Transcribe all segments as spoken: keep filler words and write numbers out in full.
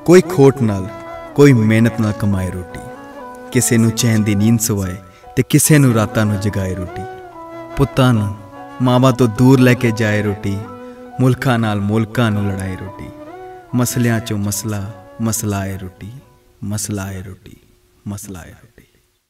कोई खोट नाल कोई मेहनत नाल कमाए रोटी, किसे नू चैन दी नींद सवाए ते किसे नू रातां नू जगाए रोटी। पुत्तां नू मावां तो दूर लैके जाए रोटी, मुल्कां नाल मुल्कां नू लड़ाए रोटी। मसलियां चों मसला मसला आए रोटी, मसला आए रोटी, मसला आए रोटी।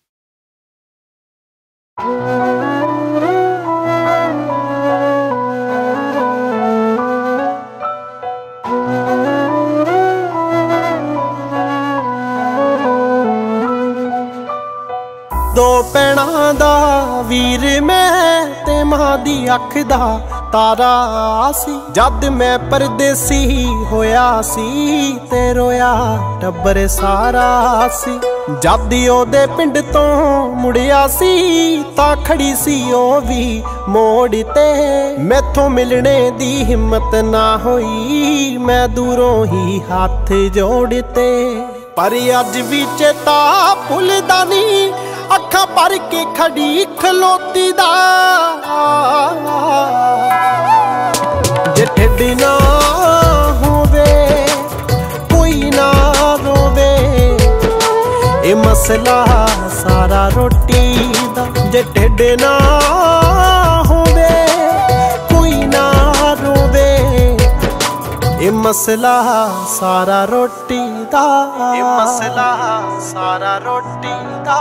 दो भैणां दा वीर मैं ते मां दी अख दा तारा सी। जद मैं परदेसी होया सी ते रोया टब्बर सारा सी। जद ओदे पिंड तो मुड़िया सी तां खड़ी सी ओ भी मोड़ ते। मैथों मिलने दी हिम्मत ना होई, मैं दूरों ही हाथ जोड़ते। पर अज भी चेता भुलदा नी, अखा भर के खड़ी खलोती दा। जे ढिड ना होवे कोई ना रोवे, ए मसला सारा रोटी दा। जे ढिड ना होवे कोई ना रोवे, ए मसला सारा रोटी दा। ए मसला सारा रोटी दा।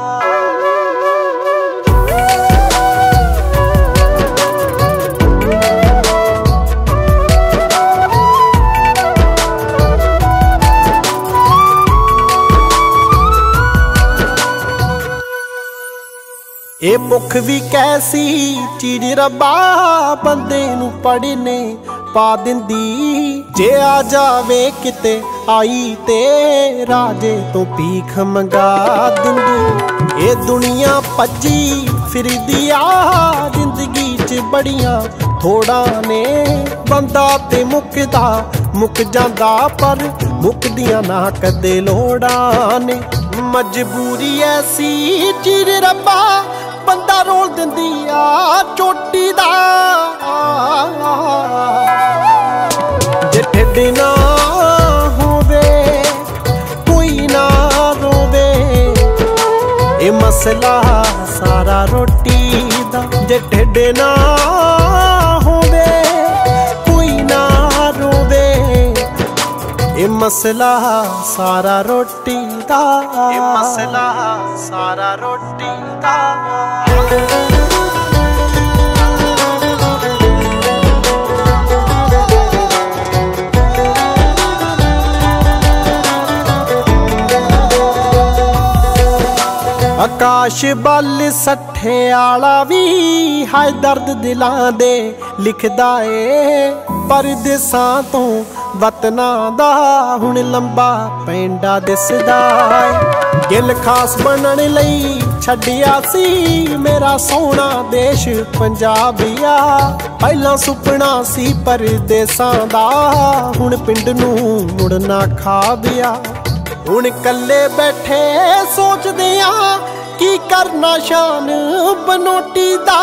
ए भुख भी कैसी चीज रब्बा बंदे नू पढ़ने पा दिंदी। जे आ जावे किते आई ते राजे तो भीख मंगा दिंदी। ए दुनिया भज्जी फिरदी आ जिंदगी च बड़ियां थोड़ा ने। बंदा ते मुकदा मुक जांदा पर मुकदियां ना कदे लोड़ा ने। मजबूरी ऐसी चीज रब्बा बंदा रोल दिंदी आ चोटी दा। जे ढिड ना होवे कोई ना रोवे, ए मसला सारा रोटी दा। जे ढिड ना होवे कोई ना रोवे, ए मसला सारा रोटी दा। ए मसला सारा रोटी दा। आकाश बल सट्ठे आला भी हाय दर्द दिलां दे लिखदा ए। परदेसां तो वतनां दा हुण लंबा पैंडा दिसदा ए। गिल खास बनन लई छड्डिया सी मेरा सोहना देश पंजाबिया। पहला सुपना सी परदेसां दा, हुण पिंड नू मुड़ना खाबिया। हुण कल्ले बैठे सोचदे आ की करना शान बनोटी दा।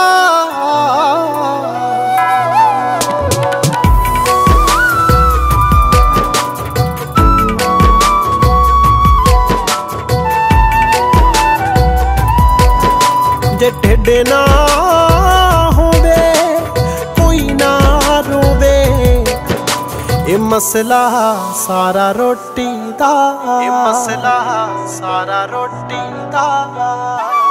जे ढिड ना होवे कोई ना रोवे, ए मसला सारा रोटी दा। ए मसला सारा रोटी दा।